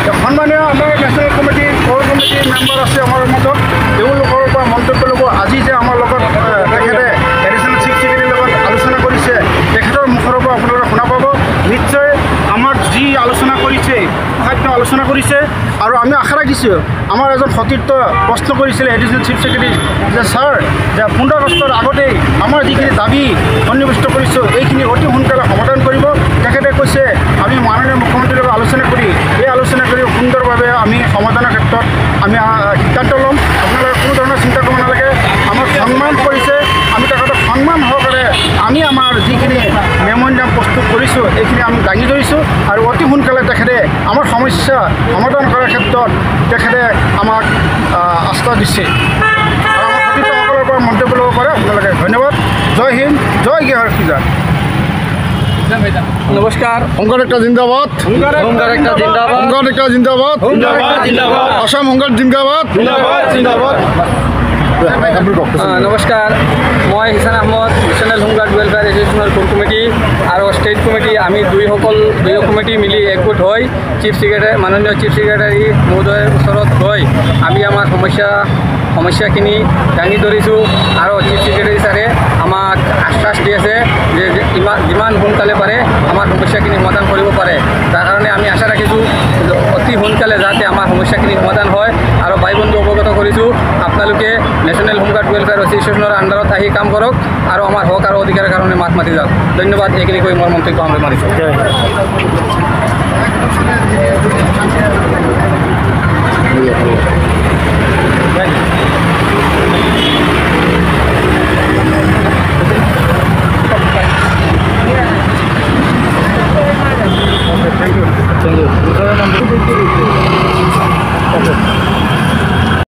সন্মানীয় আমাৰ national committee কোৰ কমিটিৰ মেম্বাৰ আছে আমাৰ মাজত তেওঁলোকৰ পৰা মন্তব্য ল'ব আজি যে আমাৰ লগত তেখেতে এডিশ্যনেল চিফ ছেক্ৰেটাৰীৰ লগত আলোচনা কৰিছে তেখেতৰ মুখৰ পৰা আপোনালোকে শুনা পাব নিশ্চয় আমাৰ যি আলোচনা কৰিছে খাদ্য আলোচনা কৰিছে আৰু আমি আশা ৰাখিছোঁ আমাৰ এজন সতীৰ্থ প্ৰশ্ন কৰিছিলে এডিশ্যনেল চিফ ছেক্ৰেটাৰী যে ছাৰ যে 15 আগষ্টৰ আগতেই আমাৰ যিখিনি দাবী সন্নিৱিষ্ট কৰিছোঁ এইখিনি অতি সোনকালে সমাধান কৰিব তেখেতে কৈছে আমি মাননীয় মুখ্যমন্ত্ৰীৰ লগত আলোচনা কৰি এই আলোচনা কৰি সুন্দৰভাৱে আমি সমাধানৰ ক্ষেত্ৰত আমি সিদ্ধান্ত ল'ম আপোনালোকে কোনো ধৰণৰ চিন্তা কৰিব নালাগে আমাক সন্মান কৰিছে আমি তেখেতক সন্মান সহকাৰে আমি আমাৰ যিখিনি মেম'ৰেণ্ডাম প্ৰস্তুত কৰিছোঁ এইখিনি আমি দাঙি ধৰিছোঁ আৰু অতি সোনকালে তেখেতে আমাৰ সমস্যা সমাধান কৰাৰ ক্ষেত্ৰত তেখেতে আমাক আস্থা দিছে আৰু আমাৰ সতীৰ্থসকলৰ পৰা মন্তব্য ল'ব পাৰে আপোনালোকে ধন্যবাদ জয় হিন্দ জয় গৃহৰ পূজা নমস্কাৰ সংঘৰ একটা জিন্দাবাদ হোমগাৰ্ড একটা জিন্দাবাদ সংঘৰ একটা জিন্দাবাদ অসম সংঘৰ জিন্দাবাদ নমস্কাৰ মই Hisan Ahmad national home guard welfare এছ'চিয়েশ্যনৰ কোৰ কমিটি আৰু ষ্টেট কমিটি আমি দুয়ো কমিটি মিলি একগোট হৈ মাননীয় চিফ ছেক্ৰেটাৰী মহোদয়ৰ ওচৰত গৈ আমি আমাৰ সমস্যাখিনি দাঙি ধৰিছোঁ আৰু চিফ ছেক্ৰেটাৰী ছাৰে আমাক আশ্বাস দি আছে যে যিমান সোনকালে পাৰে আমাৰ সমস্যাখিনি সমাধান কৰিব পাৰে তাৰ কাৰণে আমি আশা ৰাখিছোঁ অতি সোনকালে যাতে আমাৰ সমস্যাখিনি সমাধান হয় আৰু ভাই বন্ধু অৱগত কৰিছোঁ আপোনালোকে নেশ্যনেল হোমগাৰ্ড ৱেলফেয়াৰ এছ'চিয়েশ্যনৰ আণ্ডাৰত আহি কাম কৰক আৰু আমাৰ হক আৰু অধিকাৰৰ কাৰণে মাত মাতি যাওক ধন্যবাদ এইখিনি কৈ মোৰ মন্তব্য সামৰি মাৰিছোঁ